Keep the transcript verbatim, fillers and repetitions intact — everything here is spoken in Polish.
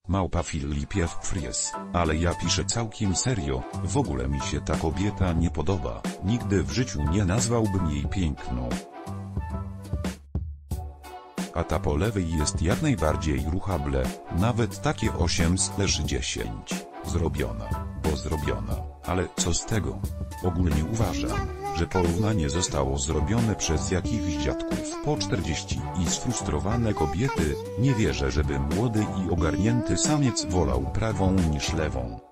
Małpa Filipiew Fries, ale ja piszę całkiem serio, w ogóle mi się ta kobieta nie podoba, nigdy w życiu nie nazwałbym jej piękną. A ta po lewej jest jak najbardziej ruchable, nawet takie osiem z dziesięć. Zrobiona, bo zrobiona, ale co z tego? Ogólnie uważam, że porównanie zostało zrobione przez jakichś dziadków po czterdzieści i sfrustrowane kobiety. Nie wierzę, żeby młody i ogarnięty samiec wolał prawą niż lewą.